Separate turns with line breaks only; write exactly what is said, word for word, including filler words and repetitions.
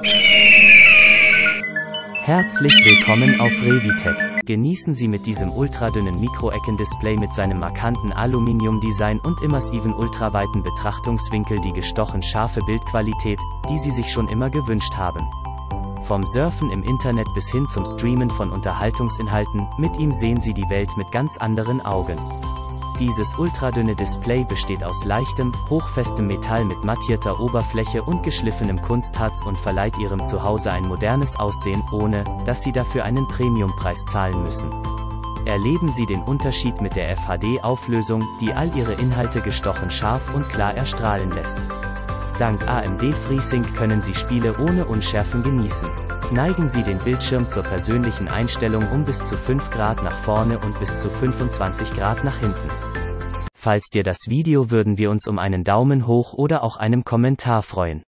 Herzlich willkommen auf Revitec. Genießen Sie mit diesem ultradünnen Mikroecken-Display mit seinem markanten Aluminium-Design und immersiven ultraweiten Betrachtungswinkel die gestochen scharfe Bildqualität, die Sie sich schon immer gewünscht haben. Vom Surfen im Internet bis hin zum Streamen von Unterhaltungsinhalten, mit ihm sehen Sie die Welt mit ganz anderen Augen. Dieses ultradünne Display besteht aus leichtem, hochfestem Metall mit mattierter Oberfläche und geschliffenem Kunstharz und verleiht Ihrem Zuhause ein modernes Aussehen, ohne dass Sie dafür einen Premiumpreis zahlen müssen. Erleben Sie den Unterschied mit der F H D-Auflösung, die all Ihre Inhalte gestochen scharf und klar erstrahlen lässt. Dank A M D FreeSync können Sie Spiele ohne Unschärfen genießen. Neigen Sie den Bildschirm zur persönlichen Einstellung um bis zu fünf Grad nach vorne und bis zu fünfundzwanzig Grad nach hinten. Falls dir das Video würden wir uns um einen Daumen hoch oder auch einem Kommentar freuen.